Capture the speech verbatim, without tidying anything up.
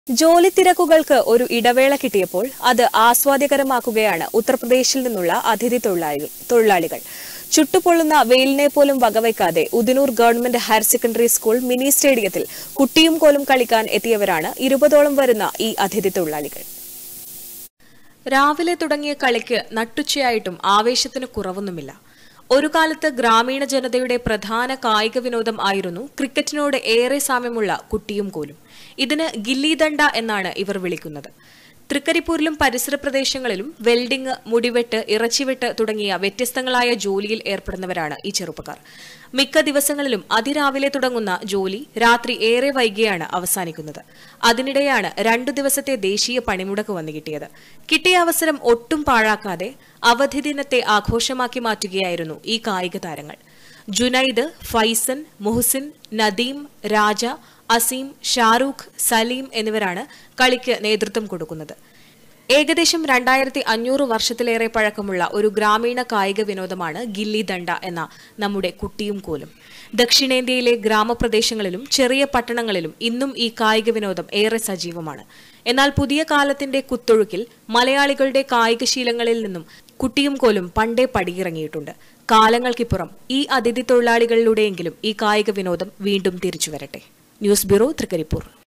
ജോലി തിരക്കുകൾക്ക് ഒരു ഇടവേള കിട്ടിയപ്പോൾ അത് ആസ്വാദ്യകരമാക്കുകയാണ് ഉത്തർപ്രദേശിൽ നിന്നുള്ള അതിഥി തൊഴിലാളികൾ. ചുട്ടുപൊള്ളുന്ന വെയിലിനെ പോലും വകവയ്ക്കാതെ Udinur government higher secondary school mini സ്റ്റേഡിയത്തിൽ കുട്ടിയും കോലും കളിക്കാൻ എത്തിയവരാണ് ഇരുപതോളം വരുന്ന ഈ അതിഥി തൊഴിലാളികൾ. രാവിലെ തുടങ്ങിയ കളിക്ക് നട്ടുച്ചയായിട്ടും ആവേശത്തിന് കുറവൊന്നുമില്ല. ഒരു കാലത്ത് ഗ്രാമീണ ജനതയുടെ പ്രധാന കായിക വിനോദം ആയിരുന്നു ക്രിക്കറ്റിനോട് ഏറെ സാമ്യമുള്ള കുട്ടിയും കോലും. ഇതിന് ഗില്ലിദണ്ഡ എന്നാണ് ഇവർ വിളിക്കുന്നത്. തൃക്കരിപ്പൂരിലും പരിസര പ്രദേശങ്ങളിലും വെൽഡിംഗ്, മുടിവെട്ട്, ഇറച്ചിവെട്ട് തുടങ്ങിയ വ്യത്യസ്തങ്ങളായ ജോലിയിൽ ഏർപ്പെടുന്നവരാണ് ഈ ചെറുപ്പക്കാർ. മിക്ക ദിവസങ്ങളിലും അതിരാവിലെ തുടങ്ങുന്ന ജോലി രാത്രി ഏറെ വൈകിയാണ് അവസാനിക്കുന്നത്. അതിനിടെയാണ് രണ്ടു ദിവസത്തെ ദേശീയ പണിമുടക്ക് വന്നു കിട്ടിയത്. കിട്ടിയ അവസരം ഒട്ടും പാഴാക്കാതെ അവധി ദിനത്തെ ആഘോഷമാക്കി മാറ്റുകയായിരുന്നു ഈ കായിക താരങ്ങൾ. ജുനൈദ്, ഫൈസൻ, മുഹ്സിൻ, നദീം, രാജ, അസീം, ഷാറൂഖ്, സലീം എന്നിവരാണ് കളിക്ക് നേതൃത്വം കൊടുക്കുന്നത്. ഏകദേശം രണ്ടായിരത്തി അഞ്ഞൂറ് വർഷത്തിലേറെ പഴക്കമുള്ള ഒരു ഗ്രാമീണ കായിക വിനോദമാണ് ഗില്ലിദണ്ഡ എന്ന നമ്മുടെ കുട്ടിയും കോലും. ദക്ഷിണേന്ത്യയിലെ ഗ്രാമപ്രദേശങ്ങളിലും ചെറിയ പട്ടണങ്ങളിലും ഇന്നും ഈ കായിക വിനോദം ഏറെ സജീവമാണ്. എന്നാൽ പുതിയ കാലത്തിന്റെ കുത്തൊഴുക്കിൽ മലയാളികളുടെ കായികശീലങ്ങളിൽ നിന്നും കുട്ടിയും കോലും പണ്ടേ പടിയിറങ്ങിയിട്ടുണ്ട്. കാലങ്ങൾക്കിപ്പുറം ഈ അതിഥി തൊഴിലാളികളിലൂടെയെങ്കിലും ഈ കായിക വിനോദം വീണ്ടും തിരിച്ചുവരട്ടെ. News bureau, Trikaripur.